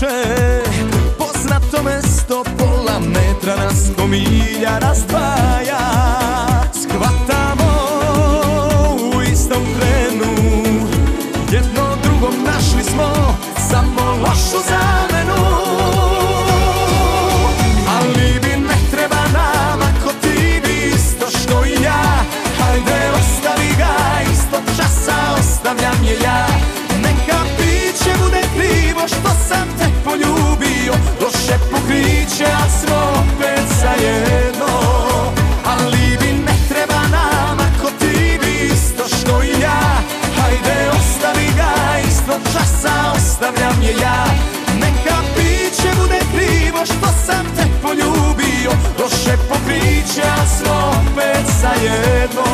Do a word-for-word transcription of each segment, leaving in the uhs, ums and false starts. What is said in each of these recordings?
veče, poznato mesto, pola metra nas ko milja razdvaja. Shvatamo u istom trenu, jedno drugom našli smo samo lošu zamenu. Ali mi ne treba nama ko ti bi isto što i ja. Hajde ostavi ga, istog časa ostavljam je ja. Neka piće bude krivo što sam te poljubio, loše pokriće, a smo opet zajedno. Ali mi ne treba nama ko ti bi isto što i ja. Hajde ostavi ga, istog časa ostavljam je ja. Neka piće bude krivo što sam te poljubio, loše pokriće, a smo opet zajedno.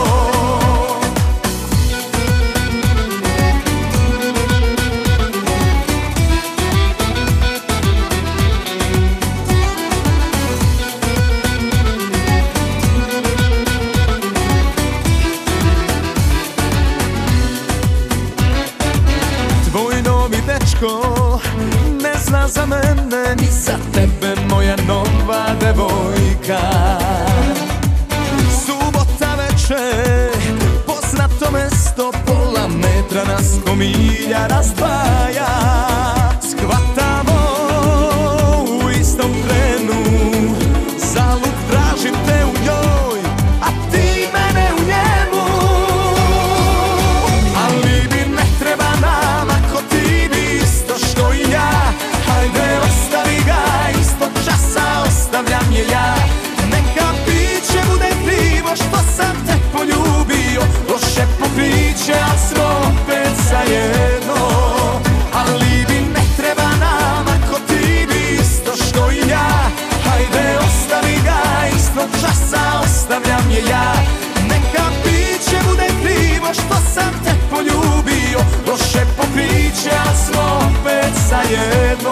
Tvoj novi dečko ne zna za mene, ni za tebe moja nova devojka. Subota veče, poznato mesto, pola metra nas ko milja razdvaja. Shvatamo u istom trenu, zalud tražim te u njoj, a ti mene u njemu. Ali mi ne treba nama ko ti bi isto što i ja. Hajde ostavi ga, istog časa ostavljam je ja. Neka piće bude krivo što sam te poljubio, loše pokriće, a smo opet zajedno. Ali mi ne treba nama ko ti bi isto što i ja. Hajde ostavi ga, istog časa ostavljam je ja. Neka piće bude krivo što sam te poljubio, loše pokriće, a smo opet zajedno.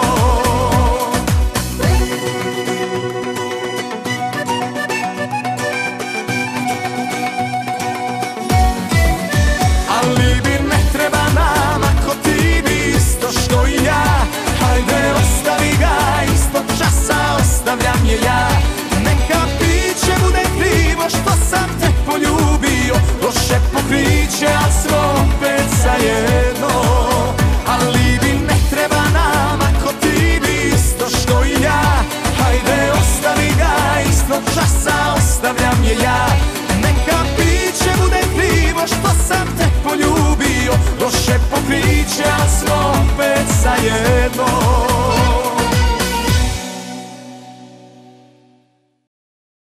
Ali mi ne treba nama ko ti bi isto što i ja. Hajde ostavi ga, istog časa ostavljam je ja. Neka piće bude krivo što sam te poljubio, loše pokriće, a smo opet zajedno. Ali mi ne treba nama ko ti bi isto što i ja. Hajde ostavi ga, istog časa ostavljam je ja. Neka piće bude krivo što sam te poljubio, loše pokriće, a smo opet zajedno.